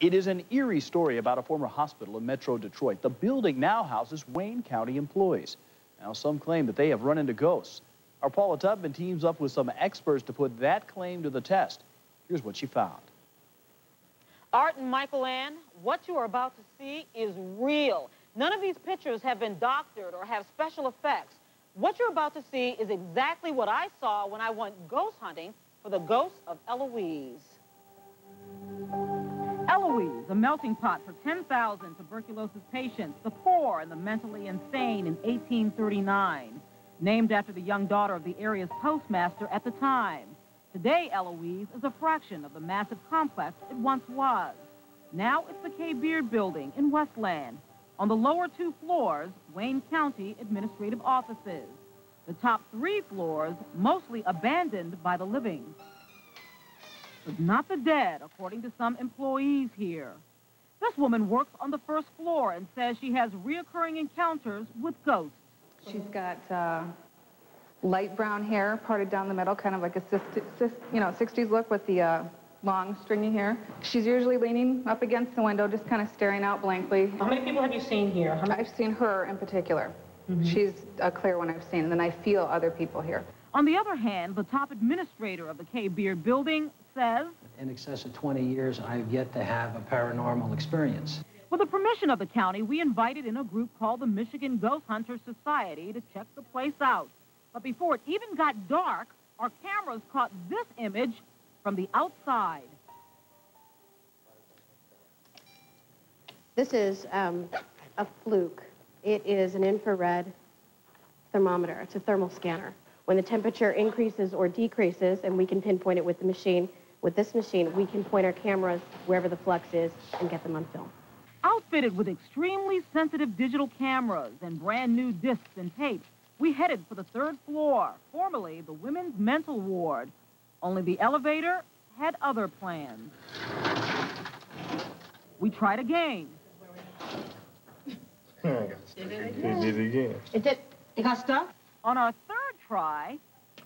It is an eerie story about a former hospital in Metro Detroit. The building now houses Wayne County employees. Now, some claim that they have run into ghosts. Our Paula Tutman teams up with some experts to put that claim to the test. Here's what she found. Art and Michael Ann, what you are about to see is real. None of these pictures have been doctored or have special effects. What you're about to see is exactly what I saw when I went ghost hunting for the ghost of Eloise. Eloise, a melting pot for 10,000 tuberculosis patients, the poor and the mentally insane in 1839. Named after the young daughter of the area's postmaster at the time. Today, Eloise is a fraction of the massive complex it once was. Now it's the K. Beard Building in Westland. On the lower 2 floors, Wayne County administrative offices. The top 3 floors, mostly abandoned by the living. But not the dead, according to some employees here. This woman works on the 1st floor and says she has reoccurring encounters with ghosts. She's got light brown hair parted down the middle, kind of like a 60s look with the long stringy hair. She's usually leaning up against the window, just kind of staring out blankly. How many people have you seen here? I've seen her in particular. She's a clear one I've seen, and then I feel other people here. On the other hand, the top administrator of the K. Beard Building says, in excess of 20 years, I've yet to have a paranormal experience. with the permission of the county, we invited in a group called the Michigan Ghost Hunter Society to check the place out. But before it even got dark, our cameras caught this image from the outside. This is a fluke. It is an infrared thermometer. It's a thermal scanner. When the temperature increases or decreases, and we can pinpoint it with the machine, with this machine, we can point our cameras wherever the flux is and get them on film. Outfitted with extremely sensitive digital cameras and brand new discs and tapes, we headed for the 3rd floor, formerly the women's mental ward. Only the elevator had other plans. We tried again. Did it again. It did. You got stuck? On our 3rd try,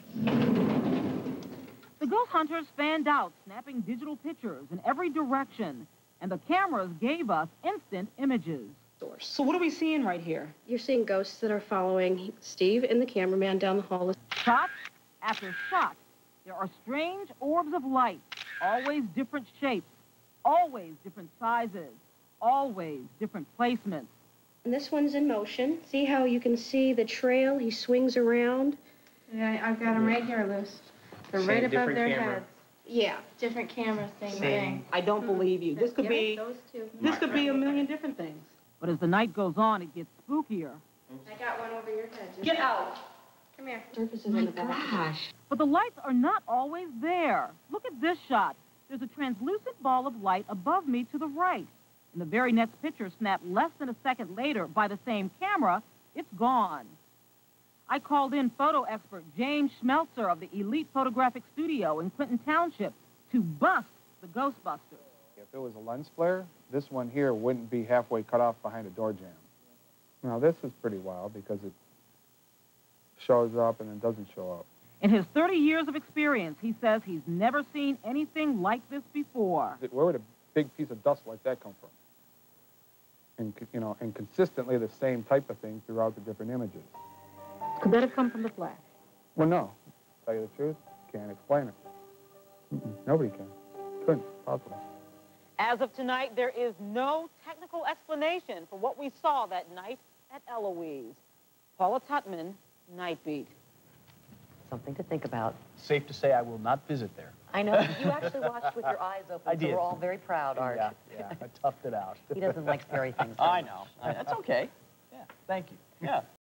the ghost hunters fanned out, snapping digital pictures in every direction, and the cameras gave us instant images. So what are we seeing right here? You're seeing ghosts that are following Steve and the cameraman down the hall. Shot after shot, there are strange orbs of light, always different shapes, always different sizes, always different placements. And this one's in motion. See how you can see the trail? He swings around. Yeah, I've got them right here, Luce. They're right above their heads. Yeah. Different cameras, same thing. I don't believe you. This could be Those two. this could be a million different things. But as the night goes on, it gets spookier. I got one over your head. Get out. Come here. Surfaces in the back. Gosh. But the lights are not always there. Look at this shot. There's a translucent ball of light above me to the right. And the very next picture, snapped less than a second later by the same camera, it's gone. I called in photo expert James Schmelzer of the Elite Photographic Studio in Clinton Township to bust the Ghostbusters. If it was a lens flare, this one here wouldn't be halfway cut off behind a door jam. Now, this is pretty wild because it shows up and then doesn't show up. In his 30 years of experience, he says he's never seen anything like this before. Where would a big piece of dust like that come from? And, you know, and consistently the same type of thing throughout the different images. Could that have come from the flash? Well, no. To tell you the truth, can't explain it. Nobody can. Couldn't. Possible. As of tonight, there is no technical explanation for what we saw that night at Eloise. Paula Tutman, Night Beat. Something to think about. Safe to say I will not visit there. I know. You actually watched with your eyes open, I so did. we're all very proud, Art. Yeah, I toughed it out. He doesn't like scary things. I know. That's okay. Yeah, thank you. Yeah.